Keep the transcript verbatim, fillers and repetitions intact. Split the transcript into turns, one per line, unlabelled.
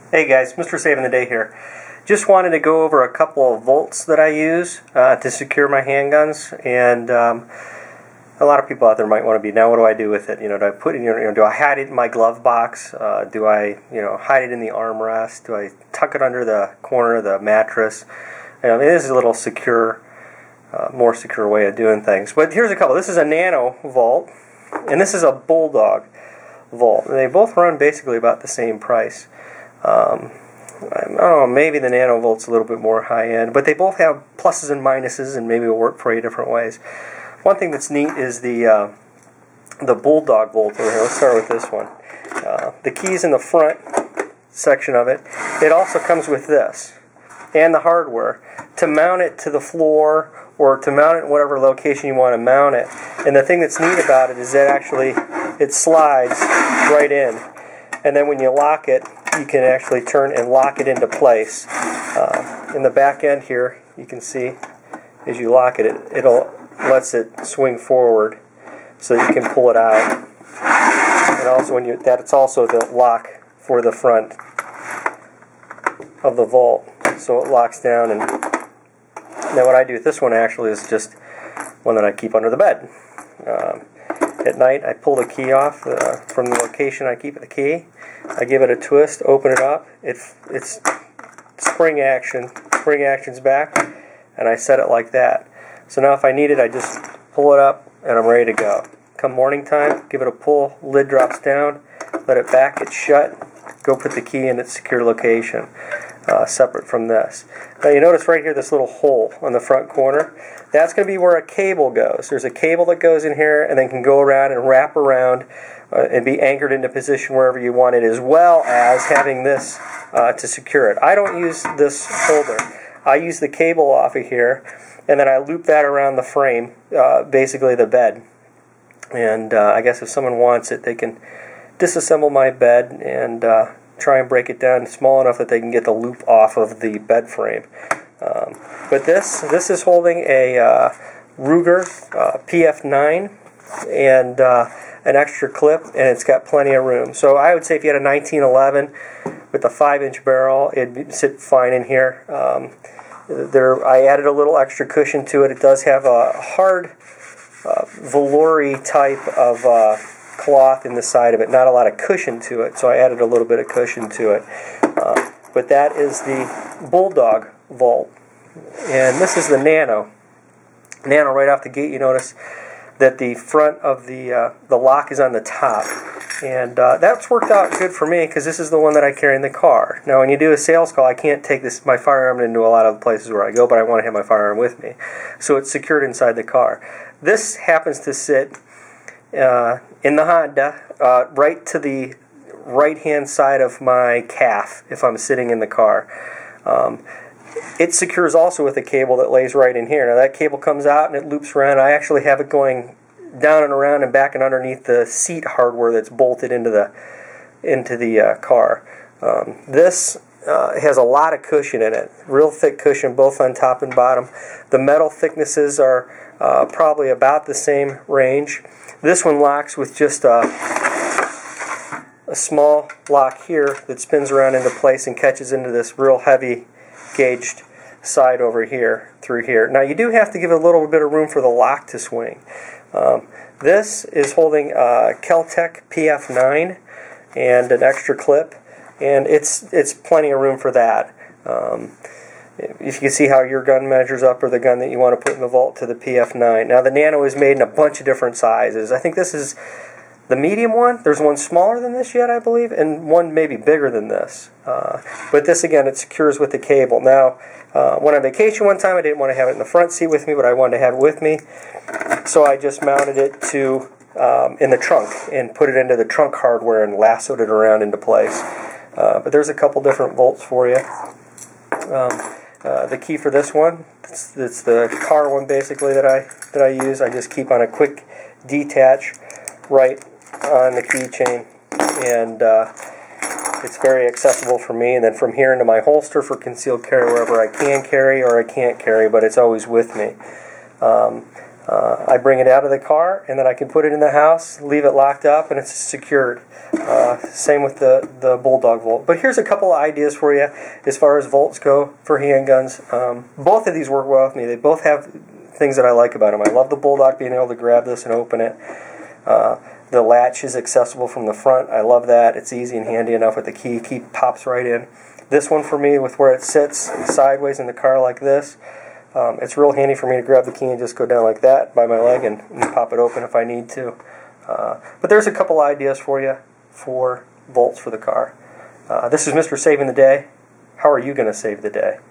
Hey guys, Mister Saving the Day here. Just wanted to go over a couple of volts that I use uh, to secure my handguns, and um, a lot of people out there might want to be, now what do I do with it? You know, do I put it in, you know, do I hide it in my glove box? Uh, do I, you know, hide it in the armrest? Do I tuck it under the corner of the mattress? You know, it is a little secure, uh, more secure way of doing things. But here's a couple. This is a Nano Volt, and this is a Bulldog Volt. They both run basically about the same price. Um, I don't know, maybe the Nano Volt's a little bit more high-end, but they both have pluses and minuses, and maybe will work for you different ways. One thing that's neat is the uh, the Bulldog Volt over here. Let's start with this one. Uh, the key's in the front section of it. It also comes with this, and the hardware, to mount it to the floor, or to mount it in whatever location you want to mount it. And the thing that's neat about it is that actually it slides right in. And then when you lock it, you can actually turn and lock it into place. Uh, in the back end here, you can see as you lock it, it it'll lets it swing forward so that you can pull it out. And also, when you that it's also the lock for the front of the Volt, so it locks down. And now what I do with this one actually is just one that I keep under the bed. Um, At night, I pull the key off uh, from the location I keep the key. I give it a twist, open it up. It, it's spring action. Spring action's back, and I set it like that. So now if I need it, I just pull it up, and I'm ready to go. Come morning time, give it a pull, lid drops down, let it back, it's shut, go put the key in its secure location, uh, separate from this. Now you notice right here this little hole on the front corner. That's going to be where a cable goes. There's a cable that goes in here and then can go around and wrap around uh, and be anchored into position wherever you want it, as well as having this uh, to secure it. I don't use this holder. I use the cable off of here, and then I loop that around the frame, uh, basically the bed. And uh, I guess if someone wants it, they can disassemble my bed and uh, try and break it down small enough that they can get the loop off of the bed frame. Um, but this this is holding a uh, Ruger uh, P F nine and uh, an extra clip, and it's got plenty of room. So I would say if you had a nineteen eleven with a five inch barrel, it'd sit fine in here. Um, there, I added a little extra cushion to it. It does have a hard uh, velour type of uh, cloth in the side of it, not a lot of cushion to it, so I added a little bit of cushion to it. Uh, but that is the Bulldog Volt, and this is the Nano. Nano, right off the gate, you notice that the front of the uh, the lock is on the top, and uh, that's worked out good for me because this is the one that I carry in the car. Now, when you do a sales call, I can't take this my firearm into a lot of the places where I go, but I want to have my firearm with me, so it's secured inside the car. This happens to sit uh, in the Honda, uh, right to the right-hand side of my calf if I'm sitting in the car. Um, It secures also with a cable that lays right in here. Now that cable comes out and it loops around. I actually have it going down and around and back and underneath the seat hardware that's bolted into the into the uh, car. Um, this uh, has a lot of cushion in it, real thick cushion both on top and bottom. The metal thicknesses are uh, probably about the same range. This one locks with just a, a small lock here that spins around into place and catches into this real heavy gauged side over here through here. Now you do have to give a little bit of room for the lock to swing. Um, this is holding a Kel-Tec P F nine and an extra clip, and it's it's plenty of room for that. Um, if you can see how your gun measures up, or the gun that you want to put in the Volt, to the P F nine. Now the Nano is made in a bunch of different sizes. I think this is the medium one. There's one smaller than this yet, I believe, and one maybe bigger than this. Uh, but this, again, it secures with the cable. Now, uh, went on vacation one time. I didn't want to have it in the front seat with me, but I wanted to have it with me. So I just mounted it to um, in the trunk and put it into the trunk hardware and lassoed it around into place. Uh, but there's a couple different volts for you. Um, uh, the key for this one, it's, it's the car one basically that I that I use. I just keep on a quick detach right on the keychain, and uh, it's very accessible for me. And then from here into my holster for concealed carry wherever I can carry or I can't carry, but it's always with me. Um, Uh, I bring it out of the car, and then I can put it in the house, leave it locked up, and it's secured. Uh, same with the, the Bulldog Volt. But here's a couple of ideas for you as far as volts go for handguns. Um, both of these work well with me. They both have things that I like about them. I love the Bulldog, being able to grab this and open it. Uh, the latch is accessible from the front. I love that. It's easy and handy enough with the key. Key pops right in. This one for me, with where it sits sideways in the car like this, Um, it's real handy for me to grab the key and just go down like that by my leg and, and pop it open if I need to. Uh, but there's a couple ideas for you for volts for the car. Uh, this is Mister Saving the Day. How are you going to save the day?